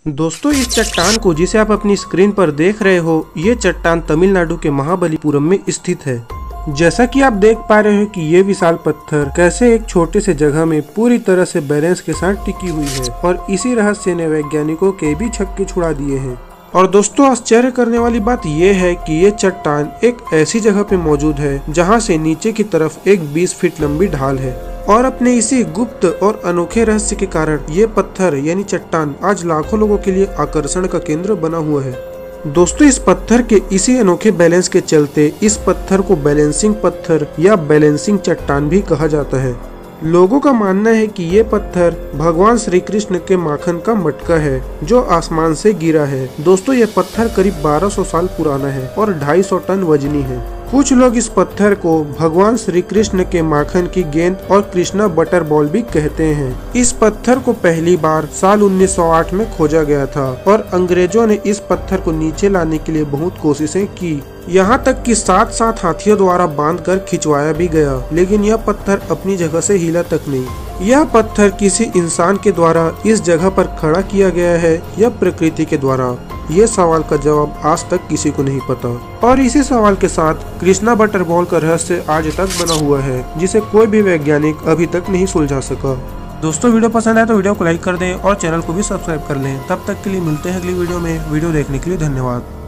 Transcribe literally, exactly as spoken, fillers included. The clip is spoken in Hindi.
दोस्तों, इस चट्टान को जिसे आप अपनी स्क्रीन पर देख रहे हो, ये चट्टान तमिलनाडु के महाबलीपुरम में स्थित है। जैसा कि आप देख पा रहे हो कि ये विशाल पत्थर कैसे एक छोटे से जगह में पूरी तरह से बैलेंस के साथ टिकी हुई है और इसी रहस्य ने वैज्ञानिकों के भी छक्के छुड़ा दिए हैं। और दोस्तों, आश्चर्य करने वाली बात यह है कि ये चट्टान एक ऐसी जगह पे मौजूद है जहाँ से नीचे की तरफ एक बीस फीट लंबी ढाल है और अपने इसी गुप्त और अनोखे रहस्य के कारण ये पत्थर यानी चट्टान आज लाखों लोगों के लिए आकर्षण का केंद्र बना हुआ है। दोस्तों, इस पत्थर के इसी अनोखे बैलेंस के चलते इस पत्थर को बैलेंसिंग पत्थर या बैलेंसिंग चट्टान भी कहा जाता है। लोगों का मानना है कि ये पत्थर भगवान श्री कृष्ण के माखन का मटका है जो आसमान से गिरा है। दोस्तों, ये पत्थर करीब बारह सौ साल पुराना है और ढाई सौ टन वजनी है। कुछ लोग इस पत्थर को भगवान श्री कृष्ण के माखन की गेंद और कृष्णा बटर बॉल भी कहते हैं। इस पत्थर को पहली बार साल उन्नीस सौ आठ में खोजा गया था और अंग्रेजों ने इस पत्थर को नीचे लाने के लिए बहुत कोशिशें की, यहाँ तक कि सात सात हाथियों द्वारा बांधकर खिंचवाया भी गया, लेकिन यह पत्थर अपनी जगह से हिला तक नहीं। यह पत्थर किसी इंसान के द्वारा इस जगह पर खड़ा किया गया है या प्रकृति के द्वारा, ये सवाल का जवाब आज तक किसी को नहीं पता। और इसी सवाल के साथ कृष्णा बटर बॉल का रहस्य आज तक बना हुआ है जिसे कोई भी वैज्ञानिक अभी तक नहीं सुलझा सका। दोस्तों, वीडियो पसंद आए तो वीडियो को लाइक कर दें और चैनल को भी सब्सक्राइब कर लें। तब तक के लिए मिलते हैं अगली वीडियो में। वीडियो देखने के लिए धन्यवाद।